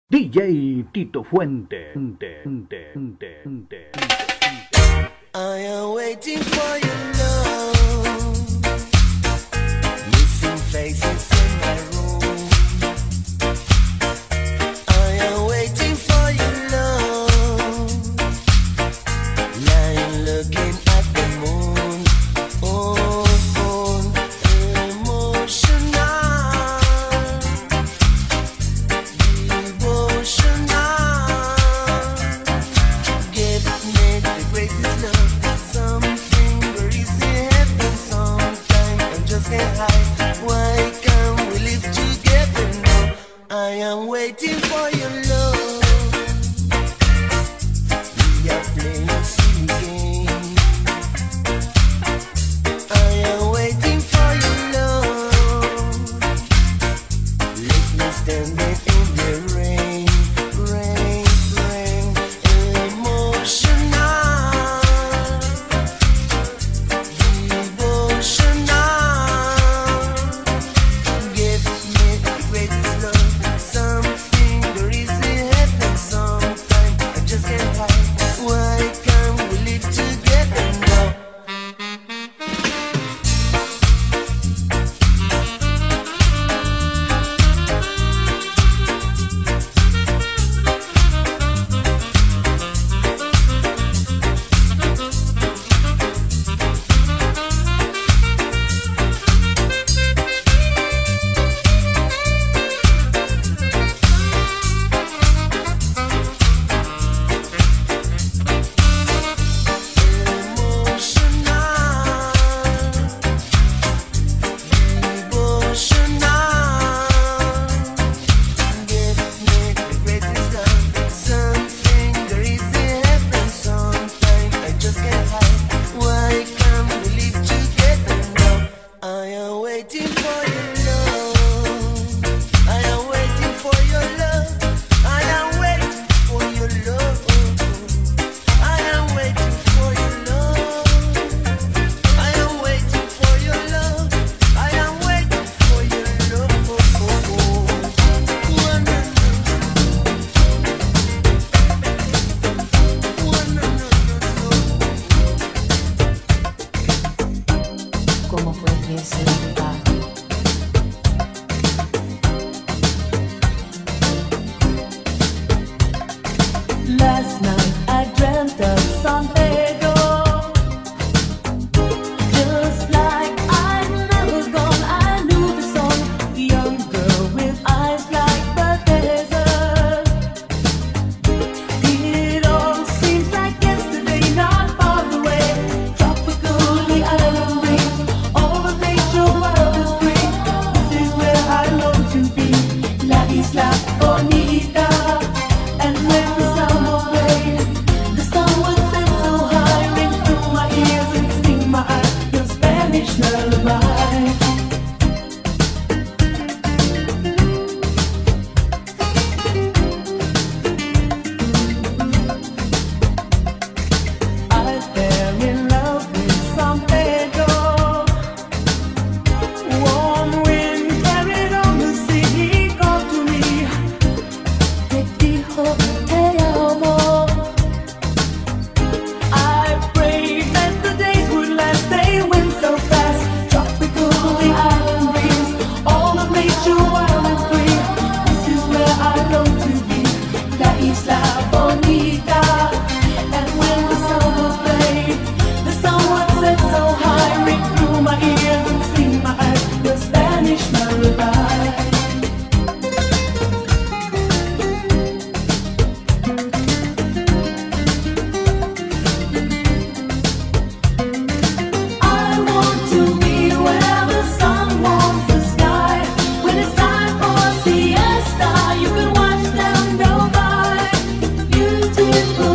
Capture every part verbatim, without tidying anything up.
D J Tito Fuente. Fuente, Fuente, Fuente, Fuente, Fuente. I am waiting for your love. Missing faces in my room. I am waiting for your love. Lying looking at the moon. Oh, oh, emotional, devotional. Give me the greatest love. Something very easy happens sometime. I just can't hide. Why can't we live together now? I am waiting for your love. We are playing a silly game. I am waiting for your love. Leave me standing in the rain, rain, rain. Emotional, devotional. Give me the greatest love. Something there is a heaven sometime. I just can't hide. Why can't we live together now? Waiting for your love. I am waiting for your love. I am waiting for your love. I am waiting for your love. I am waiting for your love. I am waiting for your love. ¿Cómo fue que se va? Last night I dreamt of San Pedro, just like I'd never gone. I knew the song, young girl with eyes like the desert. It all seems like yesterday, not far away. Tropical, the island breeze, all the nature wild and free. This is where I long to be, La Isla Bonita. And when the summer played, the sun would set so high, ring through my ears and sting my eyes, your Spanish lullaby. I fell in love with San Pedro. Warm wind carried on the sea. He called to me, te dijo te amo. I prayed that the days would last. They went so fast. Tropical, the island breeze, all of nature wild and free. This is where I long to be, La Isla Bonita. And when the summer played, the sun would set so high, ring through my ears and sting my eyes, your Spanish lullaby. I want to be where the sun warms the sky. When it's time for siesta, you can watch them go by. Beautiful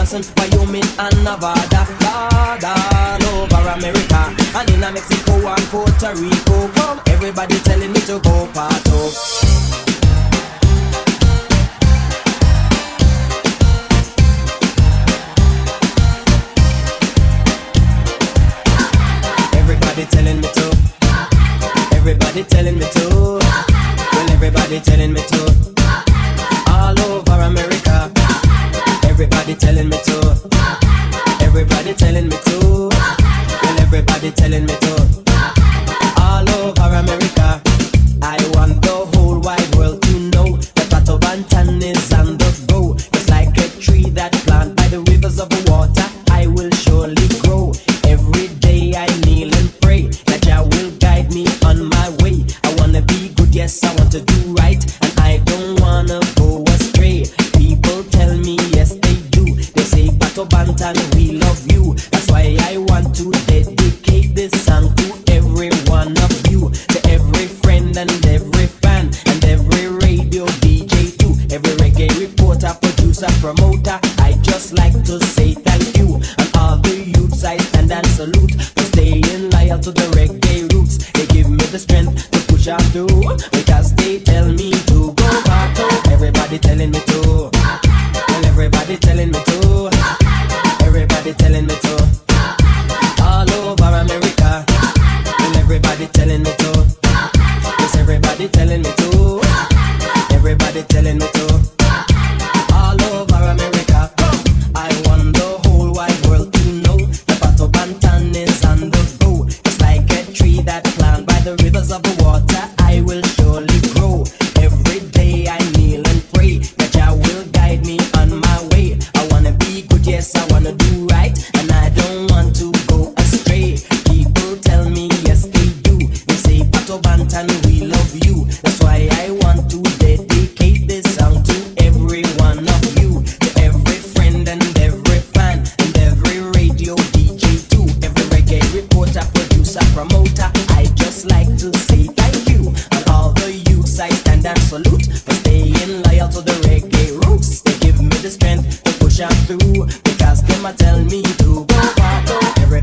Wisconsin, Wyoming and Nevada, Lord, all over America, and in Mexico and Puerto Rico. Come, everybody telling me to go party. Everybody telling me to. Everybody telling me to. Well, everybody telling me to. All over America. Everybody telling me to. Everybody telling me to. Well, everybody telling me to. All over America. I want the whole wide world to know that Pato Bantan is on the go. It's like a tree that planted by the rivers of water. I will surely grow. Every day I kneel and pray that Jah will guide me on my way. I wanna be good, yes, I want to do right, and I don't wanna go astray. People tell me yes they do. They say Pato Bantan, we love you. That's why I want to dedicate this song to every one of you, to every friend and every fan, and every radio D J too, every reggae reporter, producer, promoter. I just like to say thank you, and all the youths I stand and salute for staying loyal to the reggae roots. They give me the strength to push on through, because they tell me to go back. Everybody telling me to. Well, everybody telling me to. Everybody telling me to. All over America. Well, everybody telling me to. Yes, everybody telling me to. Everybody telling me to. All over America. I want the whole wide world to know that Pato Bantan is on the go. It's like a tree that planted by the rivers of water. I will surely grow. Every day I kneel and pray that Jah will guide me on my way. I wanna be good, yes, I wanna do right, and I don't want to go astray. People tell me yes they do. They say Pato Bantan, we love you. That's why I want to dedicate this song to every one of you, to every friend and every fan, and every radio D J too, every reggae reporter, producer, promoter. I just like to say thank you, and all the youths I stand and salute for staying loyal to the reggae roots. They give me the strength to push on through, because them a tell me to go party.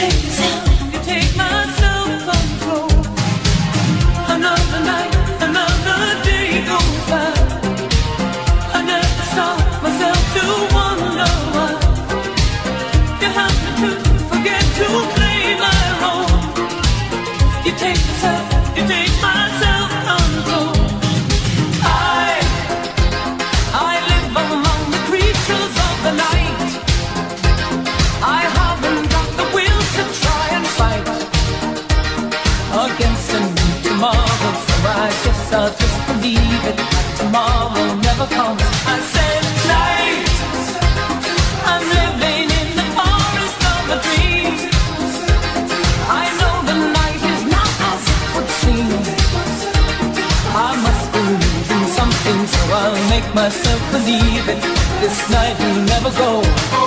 Myself believe it. This night will never go.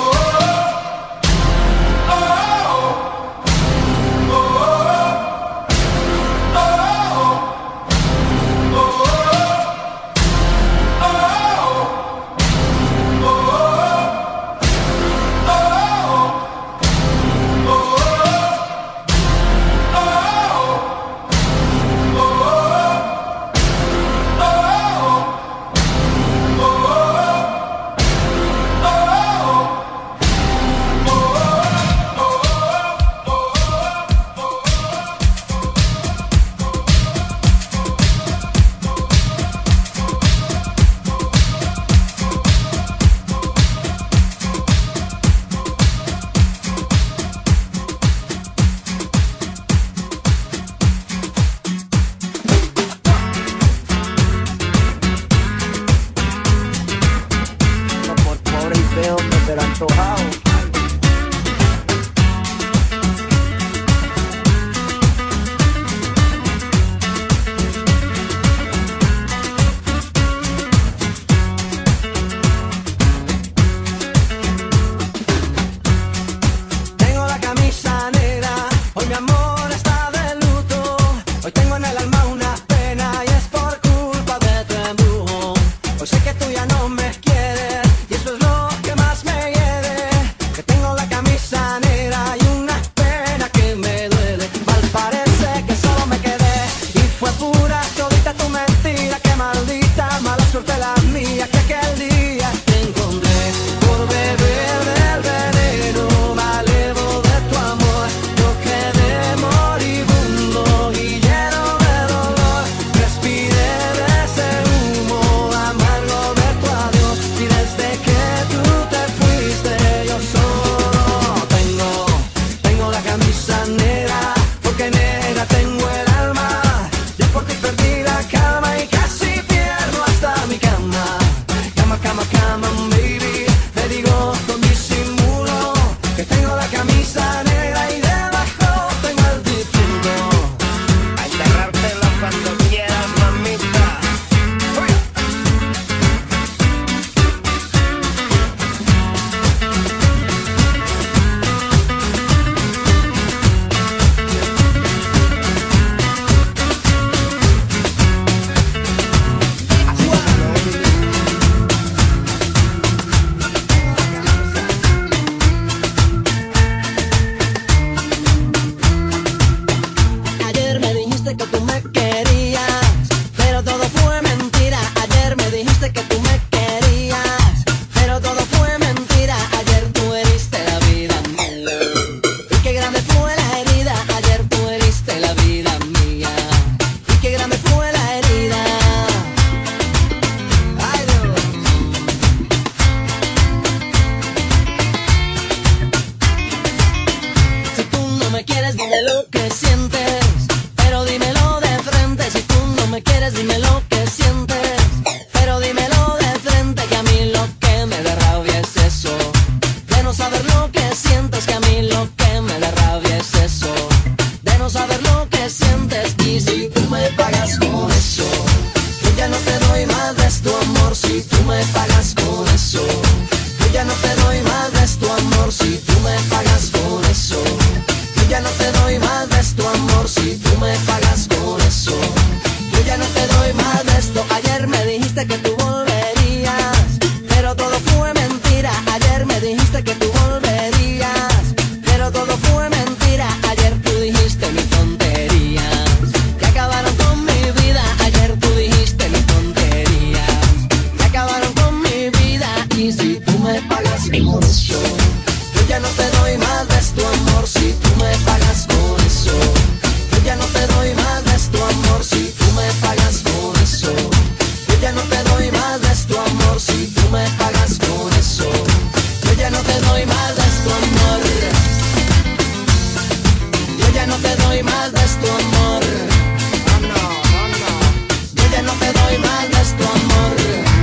ya no te doy más de tu amor. Si tú me pagas con eso, yo ya no te doy más de doy más de tu amor. Oh no, oh no. Yo ya no te doy más de tu amor.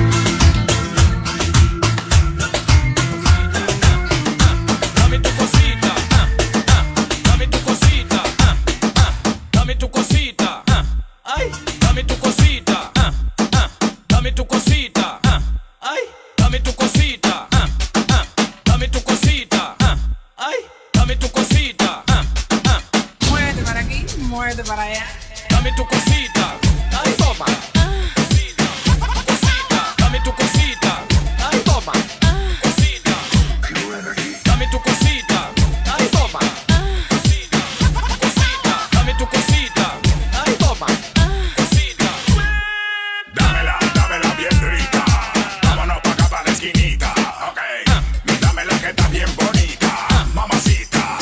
Dame tu cosita, ah, ah, dame tu cosita, ah, ah, dame tu cosita, ah, ay, dame tu cosita, ah, ah, dame tu cosita, ah, ay, dame tu cosita, ah, ah, dame tu cosita, ah, ay, dame tu cosita, ah, ah, Muévete para aquí, muévete para allá. dame tu cosita, ay, toma, cosita, cosita, dame tu cosita, ay, toma, cosita, dame tu cosita, ay, toma, cosita, cosita, dame tu cosita, ay, toma, cosita. Dámela, dámela bien rica. Vámonos pa' acá pa' la esquinita. Ok. Dámela que está bien bonita, mamacita.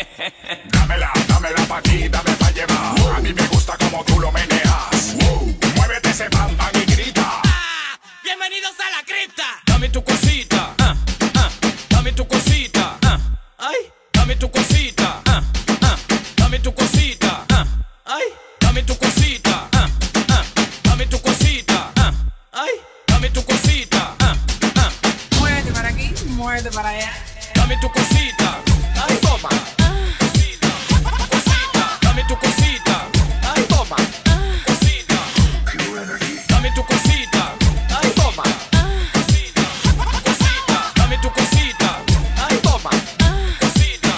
Dámela, dámela pa' aquí, dame pa' llevar. A mí me gusta como tú lo meneas. Muévete ese bam bam y grita. Bienvenidos a la cripta. Dame tu cosita, ah, ah, dame tu cosita, ah, ay, dame tu cosita, ah, ah, dame tu cosita, ah, ay, dame tu cosita, ah, ah, dame tu cosita, ah, ay, dame tu cosita, ah, ah, Muévete para aquí, muévete para allá. dame tu cosita, ay, toma, cosita, cosita, dame tu cosita, ay, toma, cosita, dame tu cosita, ay, toma, cosita, cosita, dame tu cosita, ay, toma, cosita.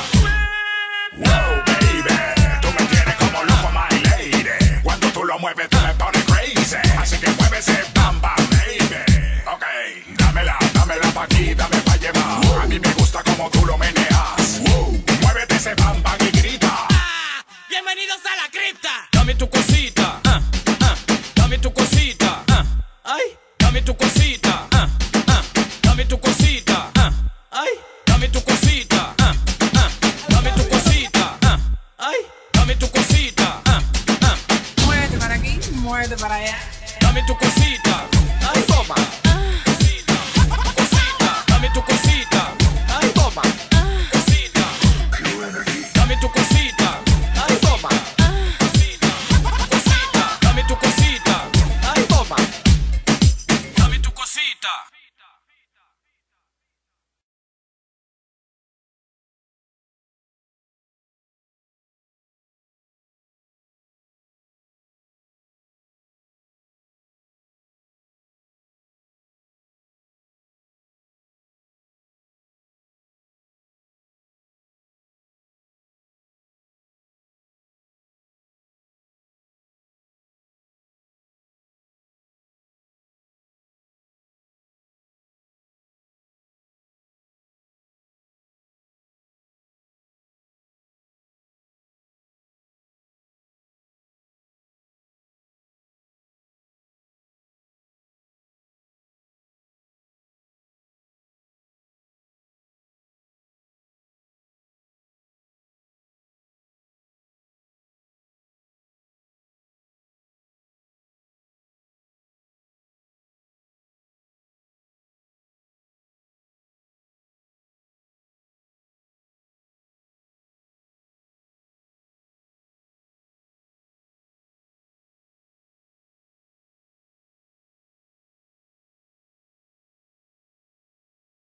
Wow, baby, tú me tienes como loco, my lady. Cuando tú lo mueves, tú me pones crazy. Así que mueve ese bam bam, baby. Ok, dámela, dámela pa' aquí, dame pa' llevar. A mí me gusta como tú lo meneas. Muévete ese bam bam y grita. Bienvenidos a la cripta. Dame tu cosita, ah, ah, dame tu cosita, ah, ay, dame tu cosita, ah, ah, dame tu cosita, ah, ay, dame tu cosita, ah, ah, dame tu cosita, ah, ay, dame tu cosita, ah, ah, Muévete para aquí, muévete para allá. dame tu cosita, ay, toma, cosita, cosita, dame tu cosita, ay, toma, cosita, dame tu cosita.